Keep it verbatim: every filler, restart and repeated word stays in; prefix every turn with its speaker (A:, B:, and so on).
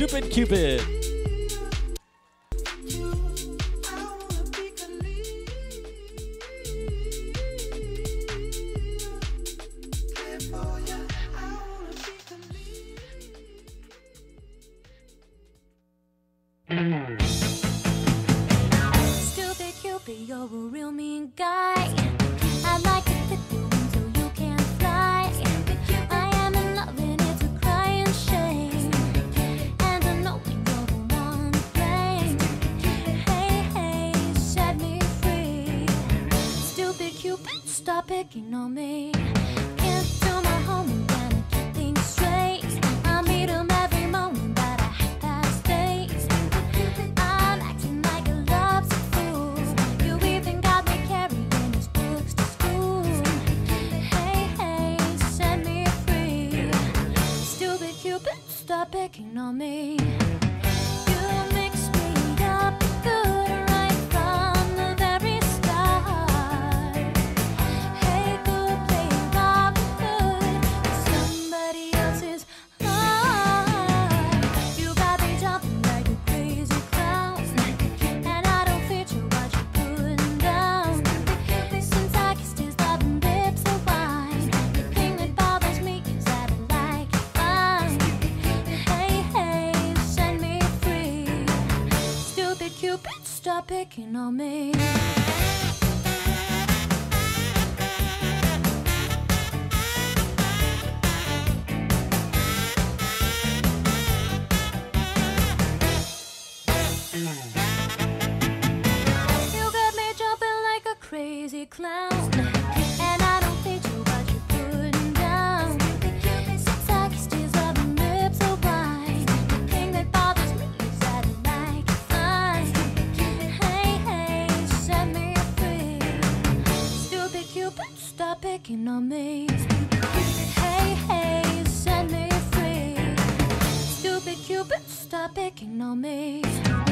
A: Stupid Cupid.
B: Stupid Cupid, you're a real mean guy. I'd like to fit you in so you can fly. I am in love and it's a crying shame. And I know you're the one to blame. Hey, hey, set me free. Stupid Cupid, stop picking on me. Can't do my homework and I keep things straight. I meet him every morning but I half past eight. I'm acting like a lovesick fool. You even got me carrying his books to school. Hey, hey, set me free. Stupid Cupid, stop picking on me. You mix me up good right from the very start. Hey, good, play Robin Hood with somebody else's heart. You got me jumping like a crazy clown, and I don't fit you what you're putting down. Since I kissed his loving lips of wine, the thing that bothers me is that I like it fine. Hey, hey, set me free. Stupid Cupid, stop picking on me. You got me jumping like a crazy clown, and I don't fit you what you're putting down. Since I kissed his loving lips of wine, the thing that bothers me is that I like it fine. Hey, hey, set me free. Stupid Cupid, stop picking on me. Hey, hey, set me free. Stupid Cupid, stop picking on me.